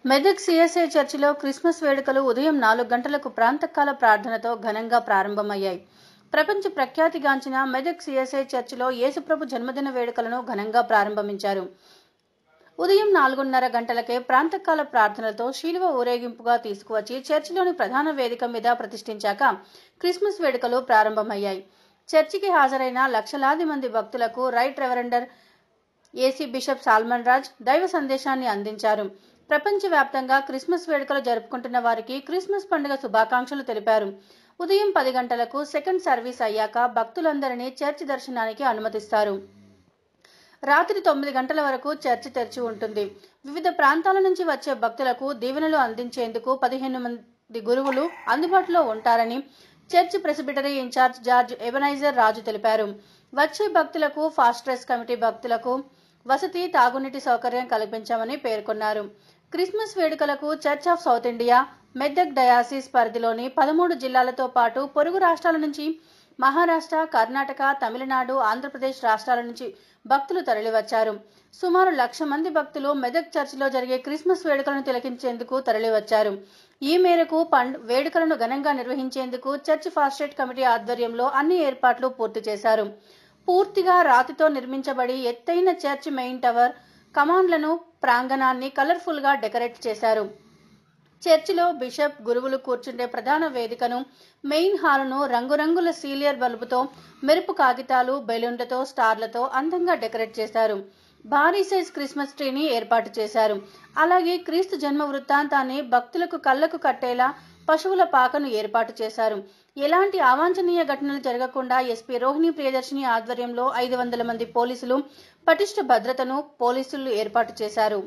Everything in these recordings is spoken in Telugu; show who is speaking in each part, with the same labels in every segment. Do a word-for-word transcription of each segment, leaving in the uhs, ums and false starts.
Speaker 1: మెదక్ సిఎస్ఐ చర్చిలో క్రిస్మస్ వేడుకలు ఉదయం నాలుగు గంటలకు ప్రాంతకాల ప్రార్థనతో ఘనంగా ప్రారంభమయ్యాయి. ప్రపంచ ప్రఖ్యాతిగాంచిన మెదక్ సిఎస్ఐ చర్చిలో యేసుప్రభు జన్మదిన వేడుకలను ఘనంగా ప్రారంభించారు. ఉదయం నాలుగున్నర గంటలకే ప్రాంతకాల ప్రార్థనలతో శిలువ ఊరేగింపుగా తీసుకువచ్చి చర్చిలోని ప్రధాన వేదిక మీద ప్రతిష్ఠించాక క్రిస్మస్ వేడుకలు ప్రారంభమయ్యాయి. చర్చికి హాజరైన లక్షలాది మంది భక్తులకు right reverend AC bishop Solomon Raj దైవ సందేశాన్ని అందించారు. ప్రపంచవ్యాప్తంగా క్రిస్మస్ వేడుకలు జరుపుకుంటున్న వారికి క్రిస్మస్ పండుగ శుభాకాంక్షలు తెలిపారు. ఉదయం పది గంటలకు సెకండ్ సర్వీస్ అయ్యాక భక్తులందరినీ చర్చి దర్శనానికి అనుమతిస్తారు. రాత్రి తొమ్మిది గంటల వరకు చర్చి తెరిచి ఉంటుంది. వివిధ ప్రాంతాల నుంచి వచ్చే భక్తులకు దీవెనలు అందించేందుకు పదిహేను మంది గురువులు అందుబాటులో ఉంటారని church presbytery incharge George Ebenezer Raju తెలిపారు. వచ్చే భక్తులకు ఫాస్ట్ ట్రాక్ కమిటీ భక్తులకు వసతి, తాగునీటి సౌకర్యం కల్పించామని పేర్కొన్నారు. క్రిస్మస్ వేడుకలకు church of South India Medak diocese పరిధిలోని పదమూడు జిల్లాలతో పాటు పొరుగు రాష్ట్రాల నుంచి మహారాష్ట్ర, కర్ణాటక, తమిళనాడు, ఆంధ్రప్రదేశ్ రాష్ట్రాల నుంచి భక్తులు తరలివచ్చారు. సుమారు లక్ష మంది భక్తులు మెదక్ చర్చిలో జరిగే క్రిస్మస్ వేడుకలను తిలకించేందుకు తరలివచ్చారు. ఈ మేరకు పండు వేడుకలను ఘనంగా నిర్వహించేందుకు చర్చ్ ఫాస్ట్ ట్రాక్ కమిటీ ఆధ్వర్యంలో అన్ని ఏర్పాట్లు పూర్తి చేశారు. పూర్తిగా రాతితో నిర్మించబడి ఎత్తైన చర్చ్ మెయిన్ టవర్, కమాండ్లను, ప్రాంగణాన్ని కలర్ఫుల్ గా డెకరేట్ చేశారు. చర్చిలో బిషప్, గురువులు కూర్చుండే ప్రధాన వేదికను, మెయిన్ హాలును రంగురంగుల సీలియర్ బల్బుతో, మెరుపు కాగితాలు, బెలూన్లతో, స్టార్లతో అందంగా డెకరేట్ చేశారు. భారీ సైజ్ క్రిస్మస్ ట్రీని ఏర్పాటు చేశారు. అలాగే క్రీస్తు జన్మ వృత్తాంతాన్ని భక్తులకు కళ్లకు కట్టేలా పశువుల పాకను ఏర్పాటు చేశారు. ఎలాంటి అవాంఛనీయ ఘటనలు జరగకుండా ఎస్పీ రోహిణి ప్రియదర్శిని ఆధ్వర్యంలో ఐదు వందల మంది పోలీసులు పటిష్ట భద్రతను పోలీసులు ఏర్పాటు చేశారు.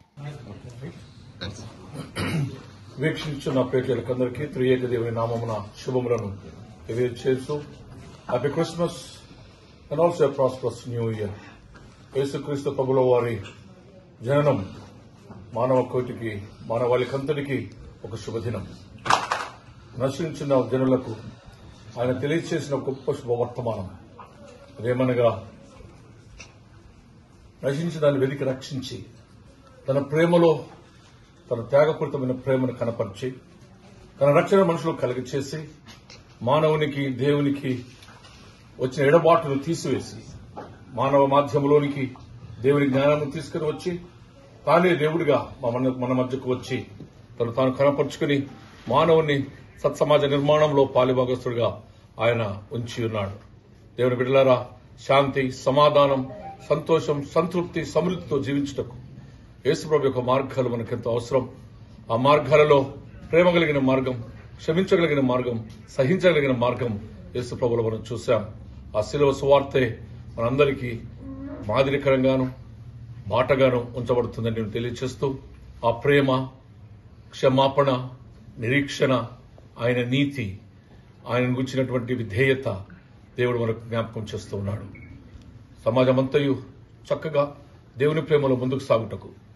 Speaker 2: వీక్షించున్న ప్రేక్షకులందరికీ త్రియేక దేవుని నామమున శుభములను తెలియజేస్తూ happy Christmas and also prosperous new year. యేసుక్రీస్తు ప్రభుల వారి జననం మానవ కోటికి, మానవాళికంతటికి ఒక శుభదినం. నశించిన జనులకు ఆయన తెలియచేసిన గొప్ప శుభవర్తమానం అదేమనగా, నశించి దాన్ని వెతికి రక్షించి తన ప్రేమలో తన త్యాగపూరితమైన ప్రేమను కనపరిచి తన రక్షణ మనుషులు కలిగచేసి మానవునికి దేవునికి వచ్చిన ఎడబాటును తీసివేసి మానవ మాధ్యమంలోనికి దేవుని జ్ఞానాన్ని తీసుకుని వచ్చి తానే దేవుడిగా మన మధ్యకు వచ్చి తను తాను కనపరుచుకుని మానవుని సత్సమాజ నిర్మాణంలో పాలిభాగస్తుడిగా ఆయన ఉంచి ఉన్నాడు. దేవుని బిడ్డలారా, శాంతి, సమాధానం, సంతోషం, సంతృప్తి, సమృద్ధితో జీవించుటకు యేసుప్రభు యొక్క మార్గాలు మనకెంతో అవసరం. ఆ మార్గాలలో ప్రేమ కలిగిన మార్గం, క్షమించగలిగిన మార్గం, సహించగలిగిన మార్గం యేసుప్రభులో మనం చూశాం. ఆ శిలువ సువార్తే మనందరికీ మాదిరికరంగాను బాటగాను ఉంచబడుతుందని నేను తెలియజేస్తూ, ఆ ప్రేమ, క్షమాపణ, నిరీక్షణ, ఆయన నీతి, ఆయన గురించినటువంటి విధేయత దేవుడు మనకు జ్ఞాపకం చేస్తూ ఉన్నాడు. సమాజమంతయు చక్కగా దేవుని ప్రేమలో ముందుకు సాగుటకు